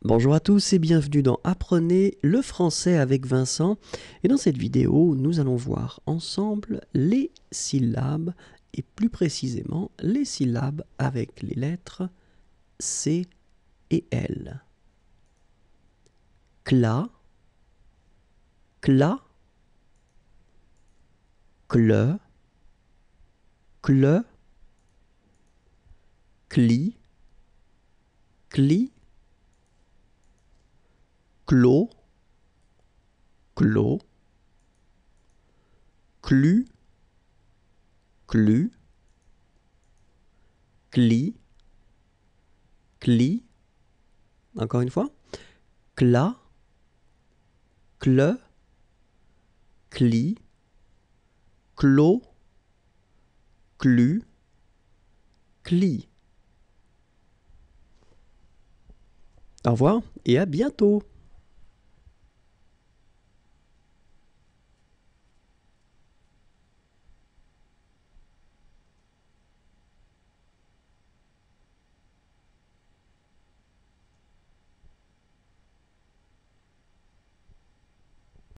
Bonjour à tous et bienvenue dans Apprenez le français avec Vincent. Et dans cette vidéo, nous allons voir ensemble les syllabes et plus précisément les syllabes avec les lettres C et L. Cla, cla, cle, cle, cli, cli, clos, clos, clu, clu, cli, cli, encore une fois, cla, cle, cli, clos, clu, cli. Au revoir et à bientôt!